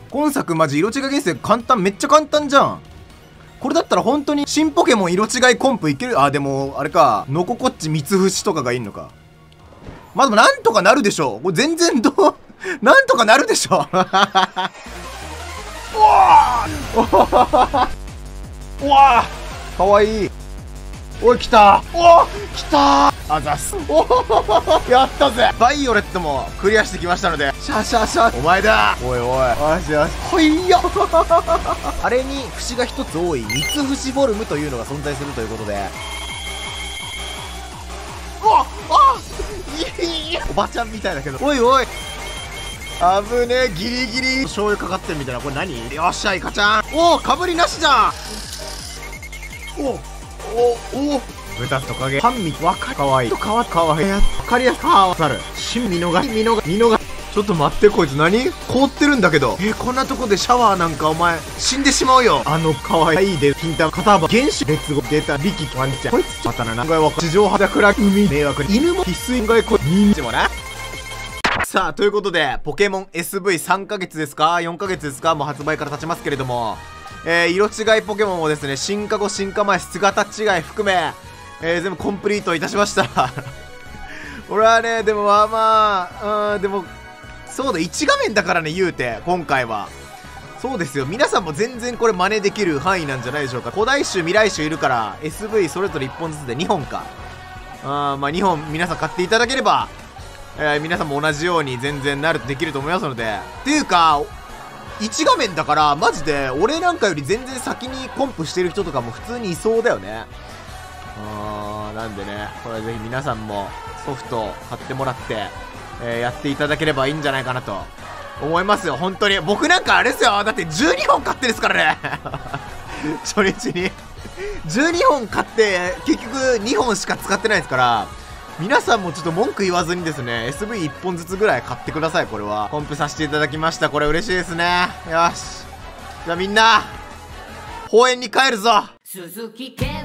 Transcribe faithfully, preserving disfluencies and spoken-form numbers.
今作マジ色違い現世簡単、めっちゃ簡単じゃん。これだったら本当に新ポケモン色違いコンプいける。あ、でもあれか、ノココッチ三つ節とかがいんのか。まあでもなんとかなるでしょ。これ全然どうなんとかなるでしょ。うわーうわーかわいい。おい来た。お来たー。あざす。おやったぜ。バイオレットもクリアしてきましたので、シャシャシャお前だ。おいおいよしよしほいよ。あれに節が一つ多い三つ節フォルムというのが存在するということで、うわあいいおばちゃんみたいだけど、おいおいあぶねえ、ギリギリ醤油かかってるみたいな。これ何。よっしゃイカちゃん。おおかぶりなしじゃん。おおお豚と影半身わかる。かわいいかわかわいいわかりやすくわかる。新見逃し見逃し見逃し。ちょっと待って、こいつ何凍ってるんだけど。えー、こんなとこでシャワーなんかお前死んでしまうよ。あのかわいいで金玉肩幅原種劣後出た力ワンちゃん。こいつまたな長いわか地上肌暗く海迷惑に犬も必須外これ人気もな。さあということでポケモン エスブイさん ヶ月ですかよんかげつですか、もう発売から経ちますけれども、えー、色違いポケモンをですね、進化後進化前姿違い含め、えー、全部コンプリートいたしました。俺はね、でもまあまあ、うん、でもそうだいち画面だからね、言うて今回はそうですよ。皆さんも全然これ真似できる範囲なんじゃないでしょうか。古代種未来種いるから エスブイ それぞれいっぽんずつでにほんか、あまあにほん皆さん買っていただければ、えー、皆さんも同じように全然なるとできると思いますので。っていうかいち画面だからマジで俺なんかより全然先にコンプしてる人とかも普通にいそうだよね。あーなんでね、これぜひ皆さんもソフト買ってもらって、えー、やっていただければいいんじゃないかなと思いますよ。本当に僕なんかあれですよ、だってじゅうにほん買ってですからね。初日にじゅうにほん買って結局にほんしか使ってないですから、皆さんもちょっと文句言わずにですね エスブイいっぽんずつぐらい買ってください。これはコンプさせていただきました。これ嬉しいですね。よしじゃあみんな公園に帰るぞ。鈴木健